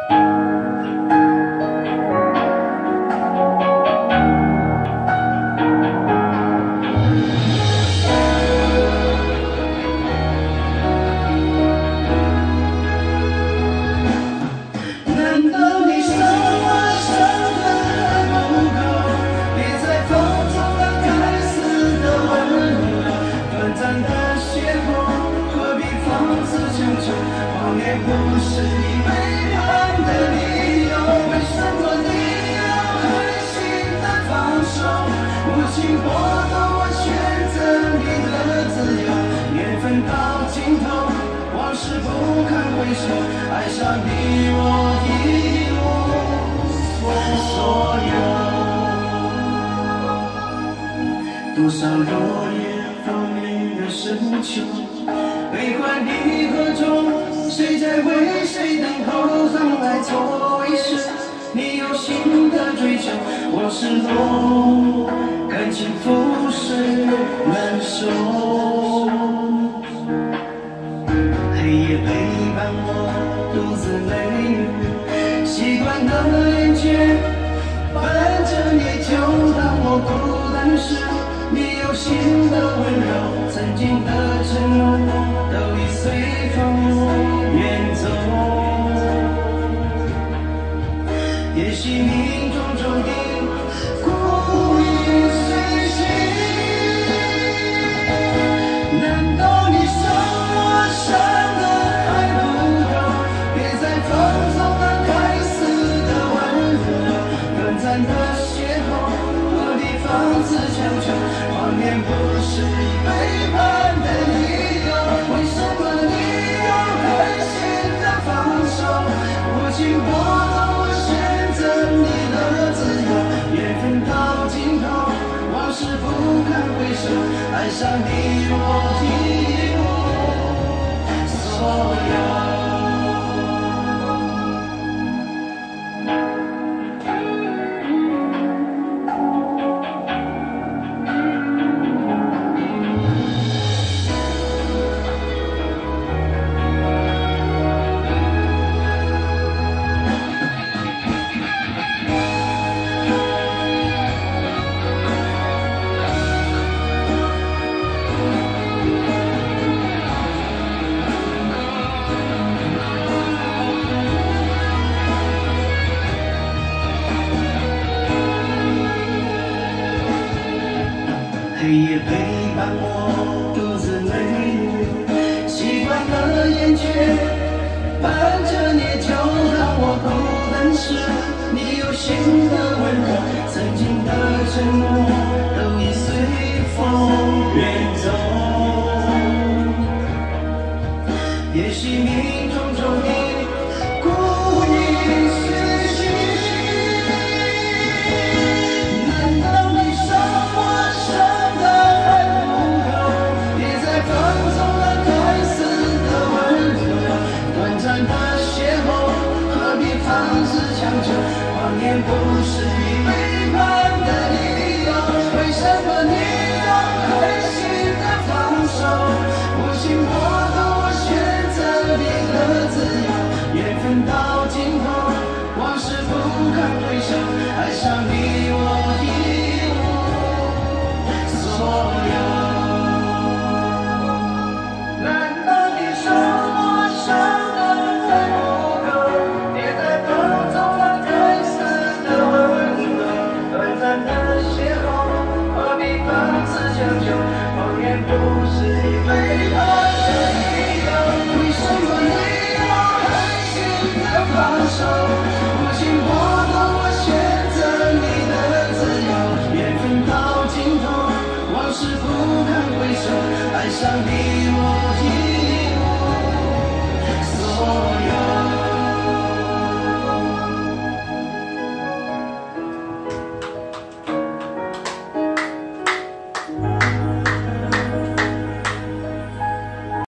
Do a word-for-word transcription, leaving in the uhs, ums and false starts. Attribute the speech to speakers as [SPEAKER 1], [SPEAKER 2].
[SPEAKER 1] 爱上你，我一无所有。多少落叶凋零的深秋，悲欢离合中，谁在为谁等候？等待错一世，你有新的追求，我失落，感情覆水难收。黑夜陪伴我独自泪雨，习惯了眼前，伴着你就当我孤单时，你有新的温柔，曾经的承诺都已随风远走。也许命中注定孤影随形，难道你伤我伤？谎言不是你背叛的理由，为什么你又狠心的放手？无情波动，我选择你的自由。缘分到尽头，往事不堪回首，爱上你我一无所有。黑夜陪伴我独自泪雨，习惯了厌倦，伴着你就当我孤单时，你有新的温柔，曾经的承诺都已随风远走。也许命中注定孤影随形，难道你伤我伤？谎言不是你背叛的理由，为什么你又狠心的放手？无情波动，我选择你的自由。缘分到尽头，往事不堪回首，爱上你我一无所有。难道你伤我伤？谎言不是你背叛的理由，为什么你又狠心的放手？无情波动，我选择你的自由。缘分到尽头，往事不堪回首，爱上你我。